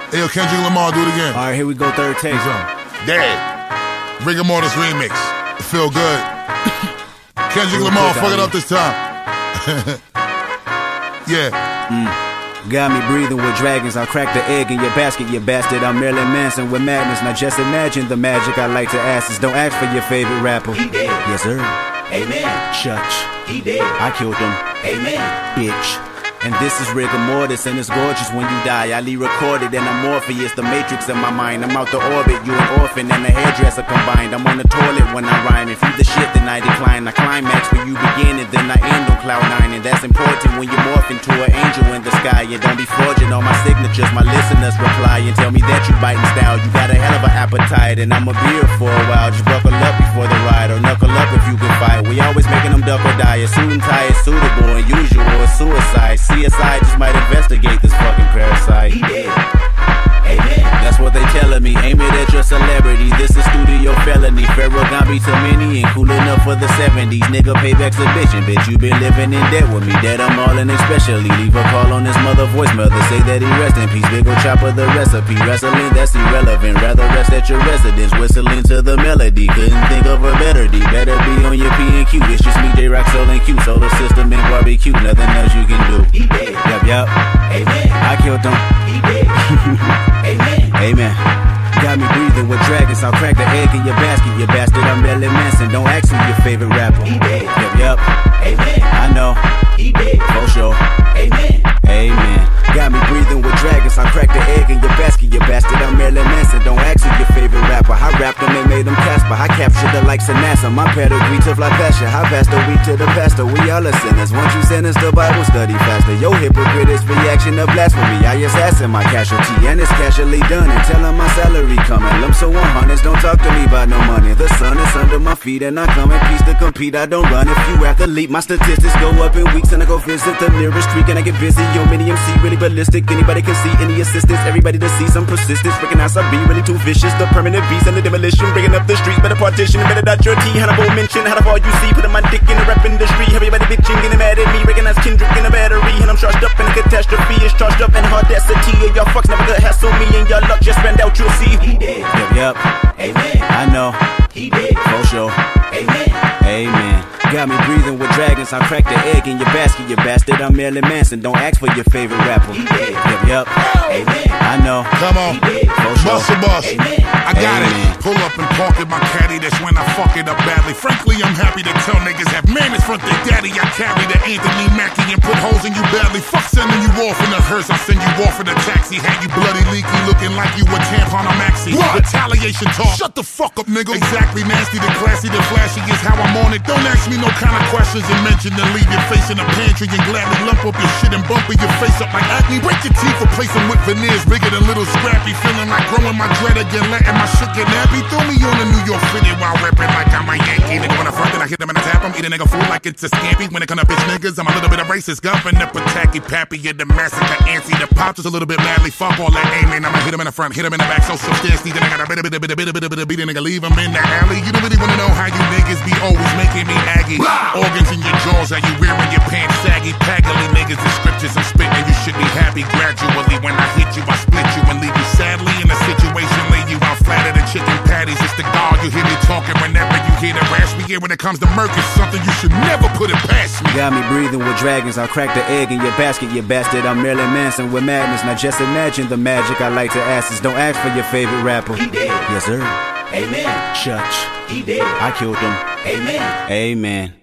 Hey, yo, Kendrick Lamar, do it again. All right, here we go, third take. Dead. Rigor Mortis remix. Feel good. Kendrick Lamar, fuck it up this time. Yeah. Got me breathing with dragons. I'll crack the egg in your basket, you bastard. I'm Marilyn Manson with madness. Now just imagine the magic I like to ask is don't ask for your favorite rapper. He dead. Yes, sir. Amen. Church. He dead. I killed him. Amen. Bitch. And this is rigor mortis, and it's gorgeous when you die. I recorded and I'm Morpheus, the matrix in my mind. I'm out the orbit, you an orphan and a hairdresser combined. I'm on the toilet when I rhyme. If you the shit, then I decline. I climax where you begin, and then I end on cloud 9. And that's important when you morph into an angel in the sky. And don't be forging all my signatures. My listeners reply and tell me that you biting style. You got a hell of an appetite, and I'm a beer for a while. Just buckle up before the ride, or knuckle up if you can fight. We always making them duck or die. A suit and tie is suitable, unusual, or suicide. CSI just might investigate this fucking parasite. He dead. Amen. That's what they telling me. Aim it at your celebrity. This is studio felony. Pharaoh gon' be too many and cool enough for the 70s. Nigga, payback's a bitchin'. Bitch, you been living in debt with me. That I'm all in especially. Leave a call on this mother voicemail to say that he rest in peace. Big ol' chopper the recipe. Wrestling, that's irrelevant. Rather rest at your residence. Whistling to the melody. Couldn't think of a better D. Better be on your P and Q. It's just me, J-Rock, Soul, and Q. Solar system and barbecue. Nothing else you can do. He dead. Yup. Amen. I killed him. He dead. Amen. Amen. Got me breathing with dragons. I'll crack the egg in your basket, you bastard. I'm Marilyn Manson. Don't ask me your favorite rapper. He dead. Yup. Amen. I know. He dead. For sure. Amen. Amen. Got me breathing with dragons. I'll crack the egg in your basket, you bastard. I'm Marilyn Manson. Don't ask me your favorite rapper. I rapped them and made them Casper. I captured the likes of NASA. My pedigree tough like Pasha. I passed the week to the pastor. We all are sinners. Once you sentence the Bible study faster. Yo, hypocrite is reaction of blasphemy. I assassin my casualty, and it's casually done. And tell 'em my salary coming. Lump so 100s. Don't talk to me about no money. The sun is under my feet, and I come in peace to compete. I don't run. If you athlete, my statistics go up in weeks, and I go visit the nearest creek, and I get busy. Yo, mini MC really ballistic. Anybody can see any assistance. Everybody to see some persistence. Recognize I be really too vicious. The permanent beast and the demolition. Bringing up the streets. Better partition. Better dot your T. Hannibal mention. How the far you see. Putting my dick in the rap industry. Everybody bitching. Getting mad at me. Recognize Kendrick in a battery. And I'm charged up in a catastrophe. It's charged up in audacity. And y'all fucks never gonna hassle me. And y'all luck just ran out. You'll see. He dead. Yup. Amen. I know. He dead. For sure. Amen. Amen. Got me breathing with dragons. I'll crack the egg in your basket, you bastard. I'm Marilyn Manson. Don't ask for your favorite rapper. He dead. Yup. Amen. I know. Come on. He dead. For sure. Bust a bus. Amen. I got Amen. it. Pull up and park in my caddy. That's when I fuck it up badly. Frankly, I'm happy to tell niggas have manners front their daddy. I carry the Anthony Mackie and put holes in you badly. Fuck sending you off in a hearse. I'll send you off in a taxi. Had you bloody leaky looking like you a tampon or maxi. Retaliation talk. Shut the fuck up, nigga. Exactly. Nasty, the classy, the flashy is how I'm on it. Don't ask me no kind of questions and mention to leave your face in the pantry and gladly lump up your shit and bump your face up like acne. Break your teeth, replace them with veneers bigger than little scrappy. Feeling like growing my dread again, letting my shit get nappy. Throw me on a New York City while rapping like I'm a Yankee. Nigga on the front, then I hit them and I tap them. Eat a nigga fool like it's a scampi. When it come to bitch niggas, I'm a little bit of racist. Governor Pataki, Pappy, and the massacre antsy. The pops is a little bit madly. Fuck all that aiming. I'ma hit him in the front, hit him in the back, so substantially. Then I got a bit of beat a nigga, leave him in the alley. You don't really wanna know how you niggas be always making me aggy. Organs in your jaws, how you wearing your pants saggy. Paggly niggas and scriptures I'm spitting. You should be happy gradually. When I hit you, I split you and leave you sadly in a situation. Lay you out flatter than chicken patties. It's the God you hear me talking whenever you hear the rash me. Yeah, when it comes to murk, it's something you should never put it past me. Got me breathing with dragons. I'll crack the egg in your basket, you bastard. I'm Marilyn Manson with madness. Now just imagine the magic I like to ask is don't ask for your favorite rapper. He dead. Yes, sir. Amen. Church. He dead. I killed him. Amen. Amen.